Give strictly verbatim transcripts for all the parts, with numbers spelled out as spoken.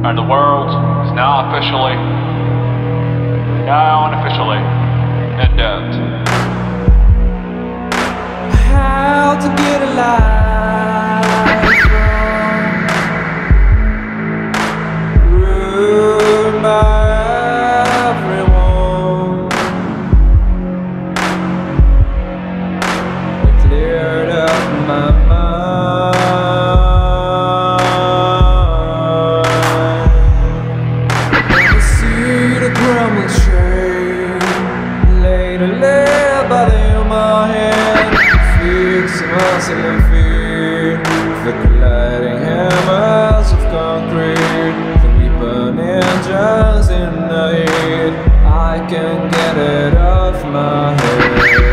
and the world is now officially, now unofficially, endowed. How to get alive from ruined by everyone. It cleared up my mind. I see the crumbled shade laid a layer by the human hand. Fix muscle and fear, the colliding hammers of concrete, the weapon engines in the heat. I can get it off my head.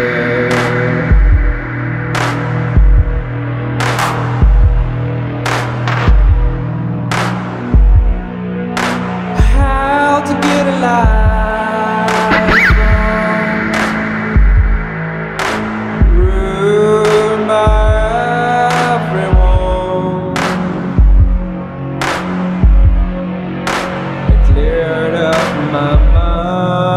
How to get alive my mind.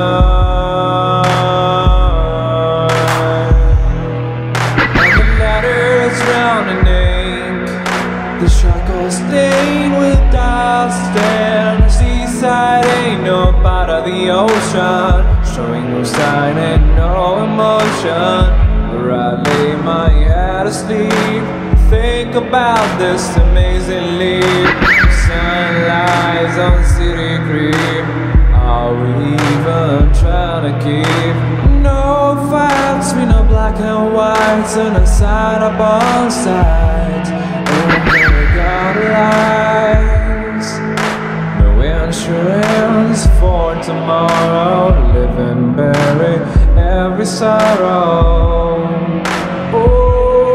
And the letters round and ink, the shackles stained with dust, and the seaside ain't no part of the ocean, showing no sign and no emotion. Where I lay my head asleep, think about this amazing leap. Sun lies on city creep. Are we even trying to keep no fights? We know black and whites and a side up on sides. And we got lives, no insurance for tomorrow. Live and bury every sorrow. Oh.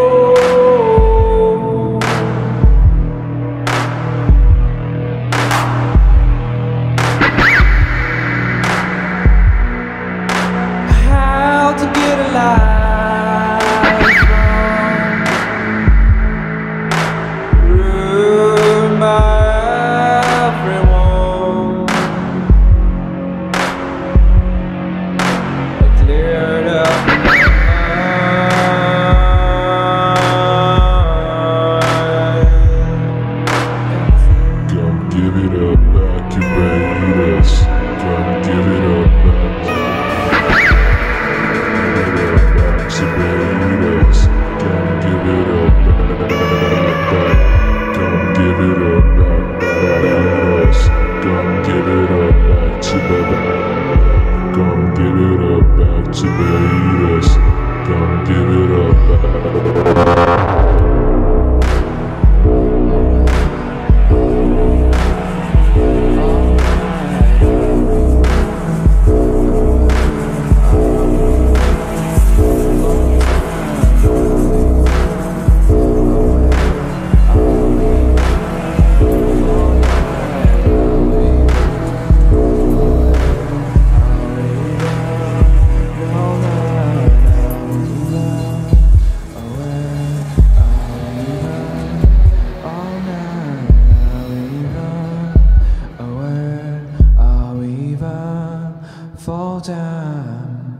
Give it up back to Barbados. Come give it up back. Give it up back to Barbados. Come give it up back. Come give it up back to Barbados. Come give it up back to Barbados. Come give it up back. Fall down.